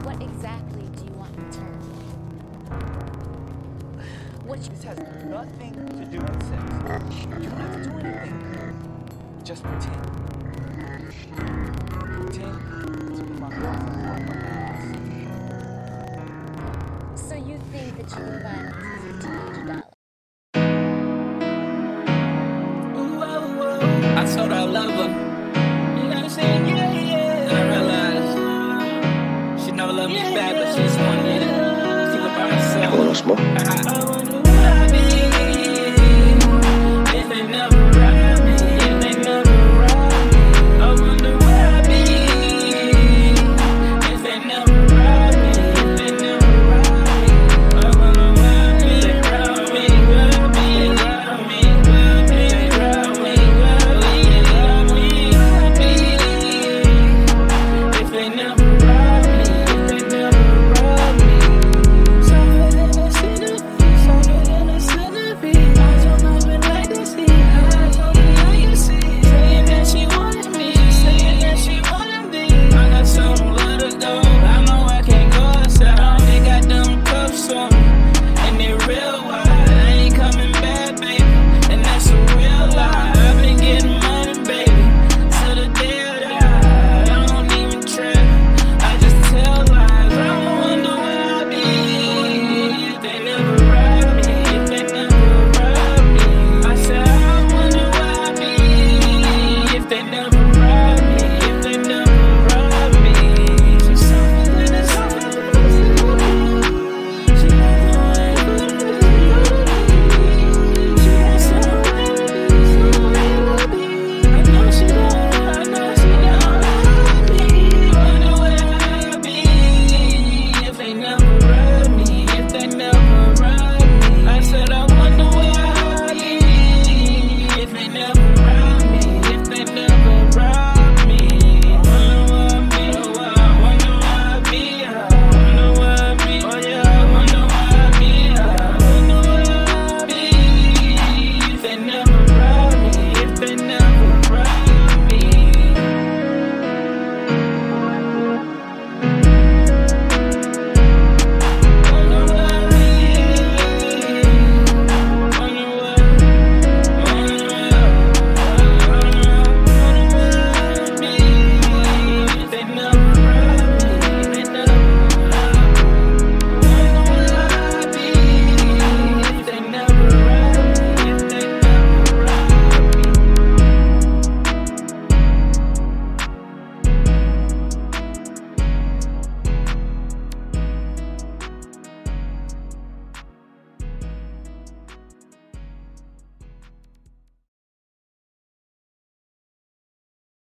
What exactly do you want in return? This has nothing to do with sex. You don't have to do anything. Just pretend. Pretend to be my girlfriend or my boss. So you think that you can buy me $15 I told her I love her. You know what I'm saying? Yeah, yeah. And I realized she never loved me back, but she just wanted me to keep her by herself. ¿Cómo los mo?